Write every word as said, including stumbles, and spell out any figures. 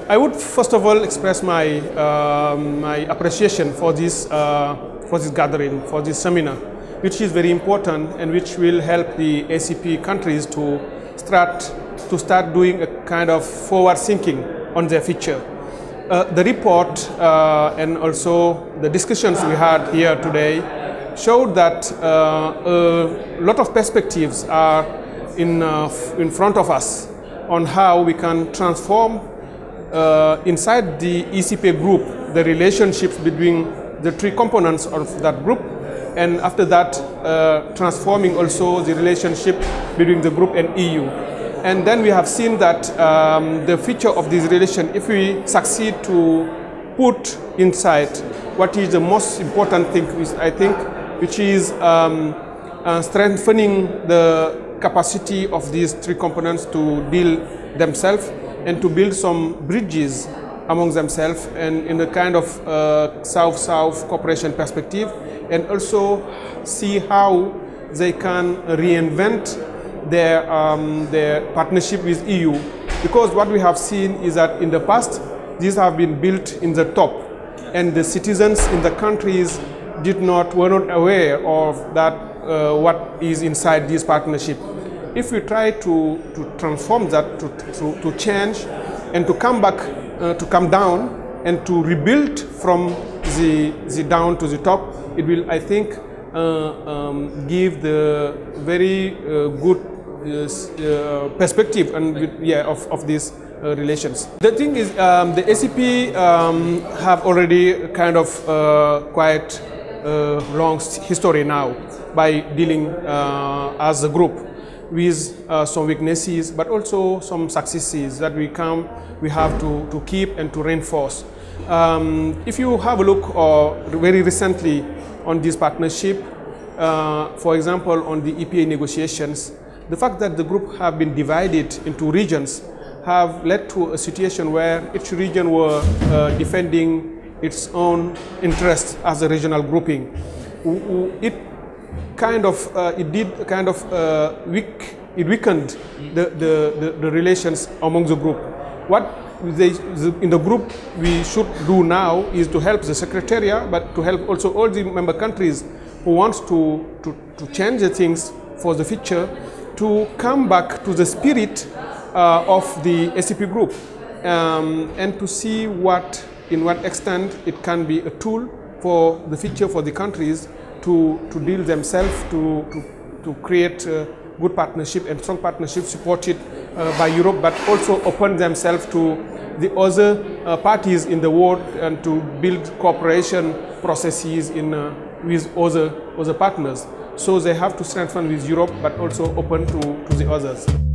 I would first of all express my, uh, my appreciation for this, uh, for this gathering, for this seminar, which is very important and which will help the A C P countries to start, to start doing a kind of forward thinking on their future. Uh, the report uh, and also the discussions we had here today showed that uh, a lot of perspectives are in, uh, in front of us on how we can transform uh, inside the E C P group the relationships between the three components of that group, and after that uh, transforming also the relationship between the group and E U. And then we have seen that um, the future of this relation, if we succeed to put inside what is the most important thing, is, I think, which is um, uh, strengthening the capacity of these three components to deal themselves and to build some bridges among themselves and in a kind of uh, South-South cooperation perspective, and also see how they can reinvent their, um, their partnership with E U. Because what we have seen is that in the past, these have been built in the top, and the citizens in the countries did not, were not aware of that, uh, what is inside this partnership. If we try to, to transform that, to, to, to change, and to come back, uh, to come down, and to rebuild from the, the down to the top, it will, I think, uh, um, give the very uh, good uh, perspective and yeah, of, of these uh, relations. The thing is, um, the A C P um, have already kind of uh, quite uh, long history now by dealing uh, as a group with uh, some weaknesses, but also some successes that we come, we have to, to keep and to reinforce. Um, if you have a look uh, very recently on this partnership, uh, for example, on the E P A negotiations, the fact that the group have been divided into regions have led to a situation where each region were uh, defending its own interests as a regional grouping. It kind of, uh, it did kind of uh, weak, it weakened the, the, the, the relations among the group. What they, the, in the group we should do now is to help the Secretariat, but to help also all the member countries who wants to, to, to change the things for the future, to come back to the spirit uh, of the A C P group, um, and to see what, in what extent it can be a tool for the future for the countries to, to deal themselves, to, to, to create uh, good partnership and strong partnership supported uh, by Europe, but also open themselves to the other uh, parties in the world and to build cooperation processes in, uh, with other, other partners. So they have to strengthen with Europe, but also open to, to the others.